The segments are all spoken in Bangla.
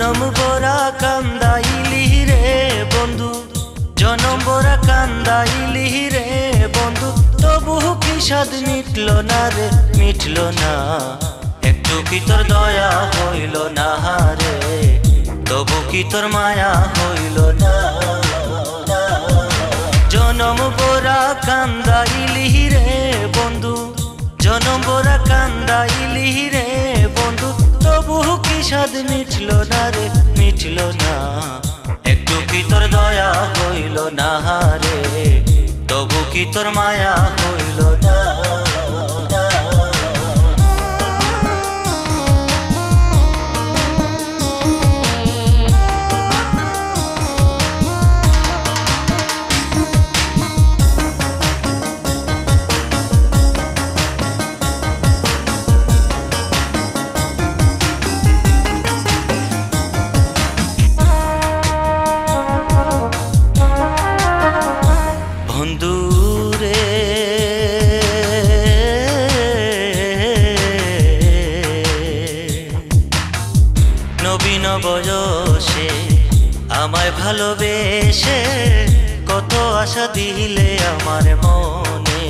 জনম বরা কান্দাইলি রে বন্ধু, জনম বরা কান্দাইলি রে বন্ধু, তবু কি স্বাদ মিটল না রে, মিটল না। একটু কি তোর দয়া হইল না রে, তবু কি তোর মায়া হইল না। জনম বরা কান্দাইলি রে বন্ধু, জনম বরা কান্দাইলি রে বন্ধু, তবু কি স্বাদ মিটল না রে, মিটল না। একটু কি তোর দয়া হইল না রে, তবু কি তোর মায়া হইল না। বন্ধুরে নবীন বয়সে আমায় ভালোবেসে কত আশা দিলে আমার মনে।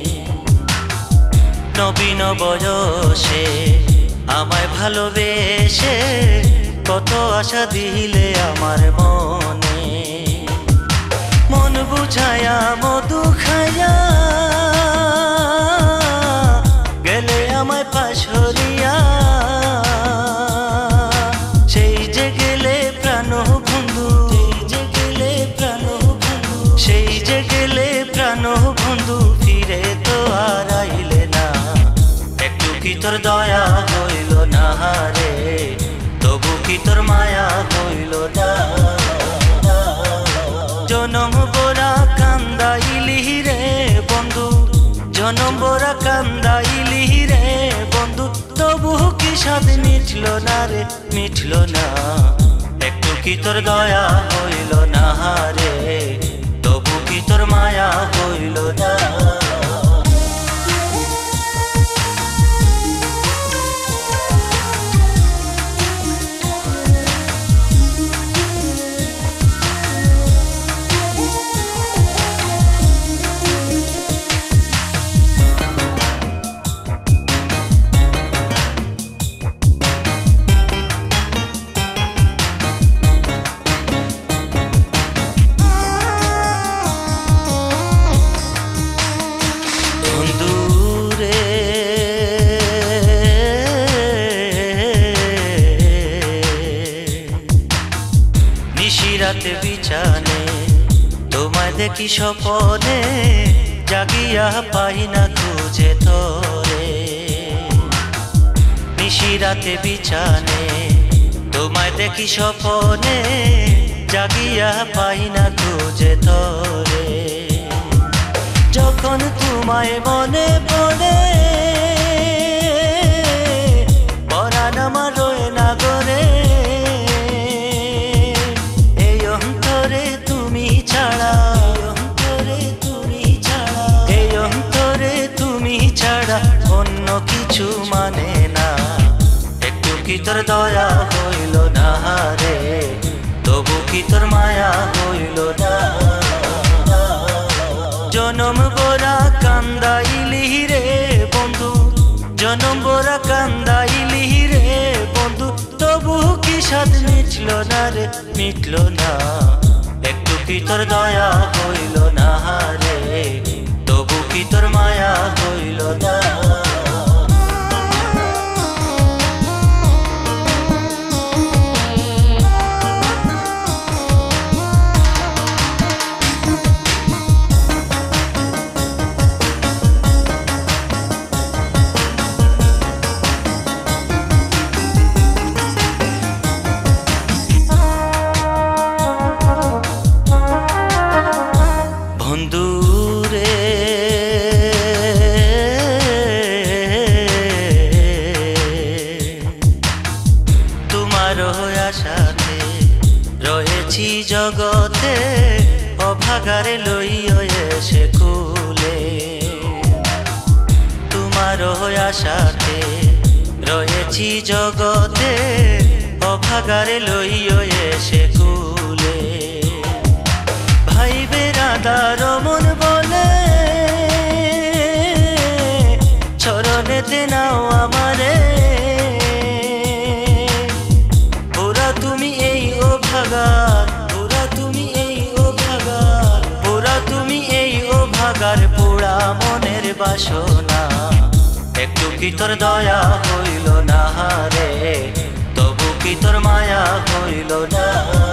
নবীন বয়সে আমায় ভালোবেসে কত আশা দিলে আমার মনে। মন বুঝায়া মধু খায়া গেলে আমায় পাশরিয়া, সেই যে গেলে প্রাণ বন্ধু, সেই যে গেলে প্রাণ বন্ধু, সেই যে গেলে প্রাণ বন্ধু, ফিরে তো আর আইলে না। একটু কি তোর দয়া হইল না রে, তবু কি তোর মায়া হইল না। জনম বরা কান্দাইলি রে বন্ধু, জনম বরা কান্দাইলি রে বন্ধু, তবু কি স্বাদ মিটল না রে, মিটল না। একটু কি তোর দয়া হইল না রে, তবু কি তোর মায়া হইল না। নিশিরাতে বিছানে তোমায় দেখি স্বপনে, জাগিয়া পাই না খুঁজে তোরে। নিশিরাতে বিছানে তোমায় দেখি স্বপনে, জাগিয়া পাই না খুঁজে তোরে। যখন তোমায় মনে পড়ে পরাণ আমার রয়ে না গরে, এই অন্তরে তুমি ছাড়া, অন্তরে তুমি ছাড়া, এই অন্তরে তুমি ছাড়া অন্য কিছু মানে না। একটু কি তোর দয়া হইল না রে, তবু কি তোর মায়া হইল না। জনম বরা কান্দাইলি রে বন্ধু, জনম বরা কান্দাইলি রে বন্ধু, তবু কি স্বাদ মিটল না রে, মিটল না। একটু কি তোর দয়া হইল না রে, তবু কি তোর মায়া হইল না। বন্ধুরে তোমার আশাতে রয়েছি জগতে, অভাগারে লইয়া এসে কুলে। তোমার আশাতে রয়েছি জগতে, অভাগ ভাগারে লইও এসে কুলে ভাই বেরাদার মন বলে চরণেতে নাও আমারে ওরা তুমি এই ও ভাগার ওরা তুমি এই ও ভাগার ওরা তুমি এই ও ভাগার পোড়া মনের বাসনা একটু কি তোর দয়া হইল না রে তবু কি তোর মায়া হইল না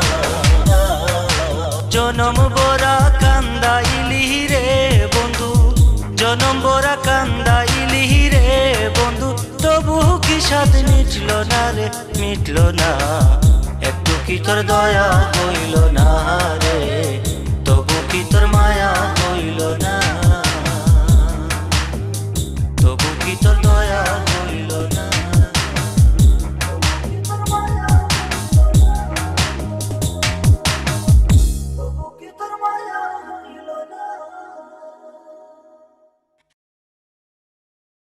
জনম বরা কান্দাইলি রে বন্ধু জনম বরা কান্দাইলি রে বন্ধু তবু কি স্বাদ মিটল না রে মিটল না একটু কি তোর দয়া হইল না রে